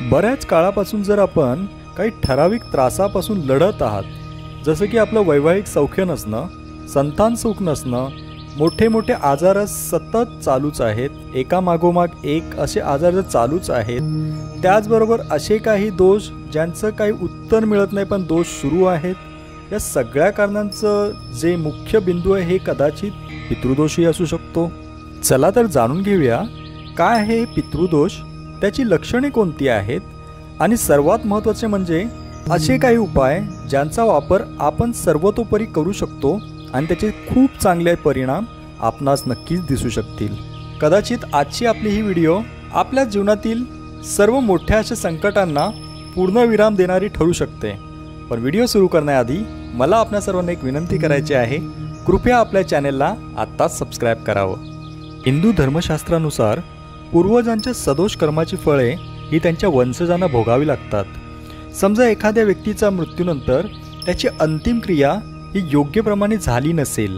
बऱ्याच काळापासून जर आपण काही ठराविक त्रासापासून लढत आहात, जसं की आपलं वैवाहिक सौख्य नसणं, संतान सुख नसणं, मोठे मोठे आजार सतत चालूच आहेत, एकामागोमाग एक असे आजार जर चालूच आहेत, त्याचबरोबर असे काही दोष ज्यांचं काही उत्तर मिळत नाही पण दोष सुरू आहेत, या सगळ्या कारणांचं जे मुख्य बिंदू आहे हे कदाचित पितृदोषही असू शकतो। चला तर जाणून घेऊया काय आहे पितृदोष, त्याची लक्षणे कोणती आहेत आणि सर्वात महत्त्वाचे म्हणजे असे काही उपाय ज्यांचा वापर आपण सर्वतोपरी करू शकतो आणि त्याचे खूप चांगले परिणाम आपणास नक्कीच दिसू शकतील। कदाचित आजची आपली ही व्हिडिओ आपल्या जीवनातील सर्व मोठ्या अशा संकटांना पूर्णविराम देणारी ठरू शकते। पण व्हिडिओ सुरू करण्याआधी मला आपल्या सर्वांना एक विनंती करायची आहे, कृपया आपल्या चॅनेलला आत्ताच सबस्क्राईब करावं। हिंदू धर्मशास्त्रानुसार पूर्वजांच्या सदोष कर्माची फळे ही त्यांच्या वंशजांना भोगावी लागतात। समजा एखाद्या व्यक्तीचा मृत्यूनंतर त्याची अंतिम क्रिया ही योग्यप्रमाणे झाली नसेल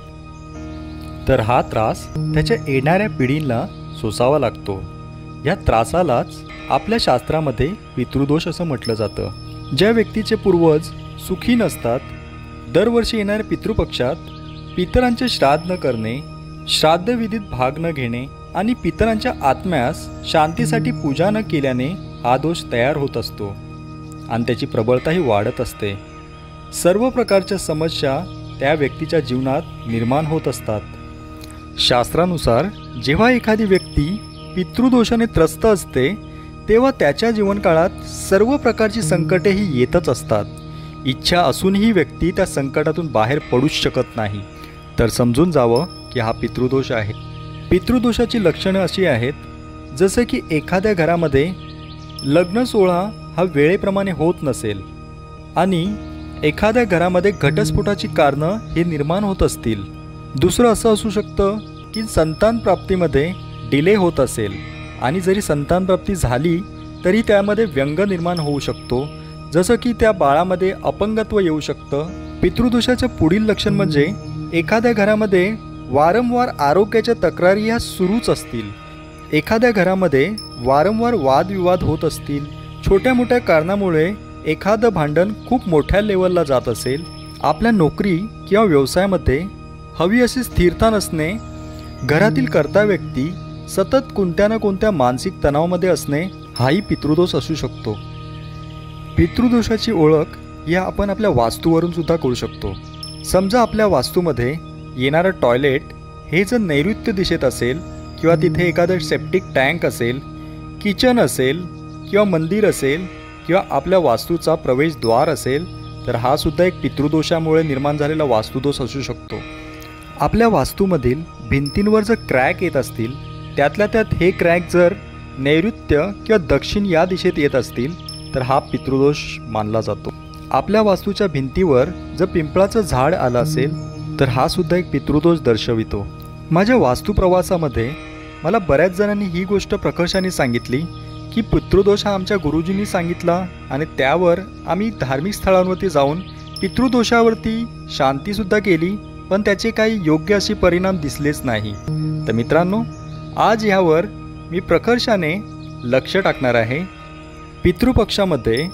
तर हा त्रास त्याच्या येणाऱ्या पिढींना सोसावा लागतो। या त्रासालाच आपल्या शास्त्रामध्ये पितृदोष असं म्हटलं जातं। ज्या व्यक्तीचे पूर्वज सुखी नसतात, दरवर्षी येणाऱ्या पितृपक्षात पितरांचे श्राद्ध न करणे, श्राद्धविधीत भाग न घेणे आणि पितरांच्या आत्म्यास शांतीसाठी पूजा न केल्याने हा दोष तयार होत असतो आणि त्याची प्रबळताही वाढत असते। सर्व प्रकारच्या समस्या त्या व्यक्तीच्या जीवनात निर्माण होत असतात। शास्त्रानुसार जेव्हा एखादी व्यक्ती पितृदोषाने त्रस्त असते तेव्हा त्याच्या जीवनकाळात सर्व प्रकारची संकटेही येतच असतात। इच्छा असूनही व्यक्ती त्या संकटातून बाहेर पडूच शकत नाही। तर समजून जावं की हा पितृदोष आहे। पितृदोषाची लक्षणं अशी आहेत, जसं की एखाद्या घरामध्ये लग्न सोहळा हा वेळेप्रमाणे होत नसेल आणि एखाद्या घरामध्ये घटस्फोटाची कारणं हे निर्माण होत असतील। दुसरं असं असू शकतं की संतान प्राप्तीमध्ये डिले होत असेल आणि जरी संतान प्राप्ती झाली तरी त्यामध्ये व्यंग निर्माण होऊ शकतो, जसं की त्या बाळामध्ये अपंगत्व येऊ शकतं। पितृदोषाचं पुढील लक्षण म्हणजे एखाद्या घरामध्ये वारंवार आरोग्याच्या तक्रारी ह्या सुरूच असतील, एखाद्या घरामध्ये वारंवार वादविवाद होत असतील, छोट्या मोठ्या कारणामुळे एखादं भांडण खूप मोठ्या लेवलला जात असेल, आपल्या नोकरी किंवा व्यवसायामध्ये हवी अशी स्थिरता नसणे, घरातील कर्ता व्यक्ती सतत कोणत्या ना कोणत्या मानसिक तणावामध्ये असणे हाही पितृदोष असू शकतो। पितृदोषाची ओळख या आपण आपल्या वास्तूवरून सुद्धा करू शकतो। समजा आपल्या वास्तूमध्ये येणारं टॉयलेट हे जर नैऋत्य दिशेत असेल किंवा तिथे एखादं सेप्टिक टँक असेल, किचन असेल किंवा मंदिर असेल किंवा आपल्या वास्तूचा प्रवेशद्वार असेल तर हा सुद्धा एक पितृदोषामुळे निर्माण झालेला वास्तुदोष असू शकतो। आपल्या वास्तूमधील भिंतींवर जर क्रॅक येत असतील, त्यातल्या त्यात हे क्रॅक जर नैऋत्य किंवा दक्षिण या दिशेत येत असतील तर हा पितृदोष मानला जातो। आपल्या वास्तूच्या भिंतीवर जर पिंपळाचं झाड आलं असेल तर हा सुद्धा एक पितृदोष दर्शवितो। माझ्या वास्तुप्रवासामध्ये मला बऱ्याच जणांनी ही गोष्ट प्रकर्षाने सांगितली की पितृदोष हा आमच्या गुरुजींनी सांगितला आणि त्यावर आम्ही धार्मिक स्थळांवरती जाऊन पितृदोषावरती शांतीसुद्धा केली, पण त्याचे काही योग्य असे परिणाम दिसलेच नाही। तर मित्रांनो, आज ह्यावर मी प्रकर्षाने लक्ष टाकणार आहे। पितृपक्षामध्ये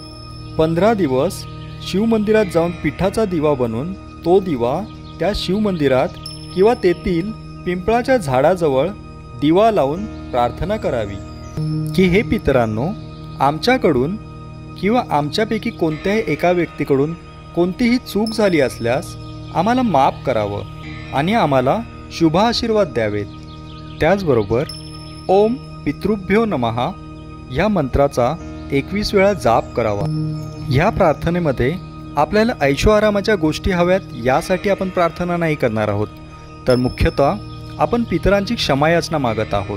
15 दिवस शिवमंदिरात जाऊन पिठाचा दिवा बनवून तो दिवा त्या शिवमंदिरात किंवा तेथील पिंपळाच्या झाडाजवळ दिवा लावून प्रार्थना करावी की हे पितरांनो, आमच्याकडून किंवा आमच्यापैकी कोणत्याही एका व्यक्तीकडून कोणतीही चूक झाली असल्यास आम्हाला माफ करावं आणि आम्हाला शुभ आशीर्वाद द्यावेत। त्याचबरोबर ओम पितृभ्यो नमः या मंत्राचा 21 वेळा जाप करावा। ह्या प्रार्थनेमध्ये आपल्याला ऐशोआरामाच्या गोष्टी हव्यात यासाठी आपण प्रार्थना नाही करणार आहोत, तर मुख्यतः आपण पितरांची क्षमायाचना मागत आहोत।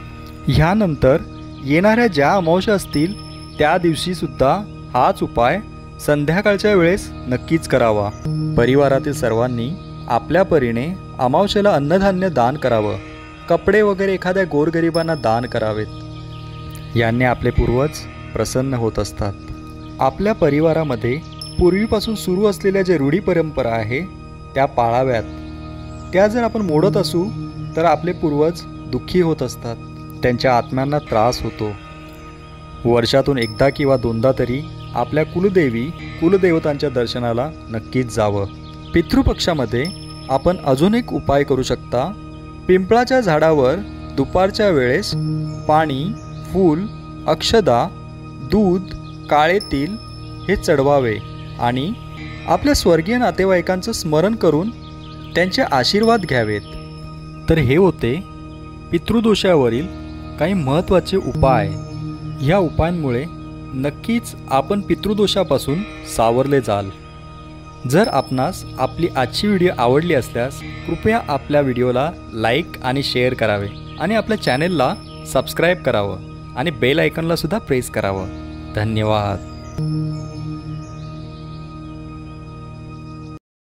ह्यानंतर येणाऱ्या ज्या अमावस्या असतील त्या दिवशी सुद्धा हाच उपाय संध्याकाळच्या वेळेस नक्कीच करावा। परिवारातील सर्वांनी आपल्या परीने अमावस्येला अन्नधान्य दान करावं, कपडे वगैरे एखाद्या गोरगरिबांना दान करावेत। याने आपले पूर्वज प्रसन्न होत असतात। आपल्या परिवारामध्ये पूर्वीपासून सुरू असलेल्या ज्या रूढी परंपरा आहे त्या पाळाव्यात। त्या जर आपण मोडत असू तर आपले पूर्वज दुःखी होत असतात, त्यांच्या आत्म्यांना त्रास होतो। वर्षातून एकदा किंवा दोनदा तरी आपल्या कुलदेवी कुलदेवतांच्या दर्शनाला नक्कीच जावं. पितृपक्षामध्ये आपण अजून एक उपाय करू शकता. पिंपळाच्या झाडावर दुपारच्या वेळेस पाणी, फूल, अक्षदा, दूध, काळे तीळ हे चढवावे आणि आपल्या स्वर्गीय नातेवाईकांचं स्मरण करून त्यांचे आशीर्वाद घ्यावेत. तर हे होते पितृदोषावरील काही महत्त्वाचे उपाय. ह्या उपायांमुळे नक्कीच आपण पितृदोषापासून सावरले जाल. जर आपणास आपली आजची व्हिडिओ आवडली असल्यास कृपया आपल्या व्हिडिओला लाईक आणि शेअर करावे आणि आपल्या चॅनेलला सबस्क्राईब करावं आणि बेल आयकॉनला सुद्धा प्रेस करावं. धन्यवाद.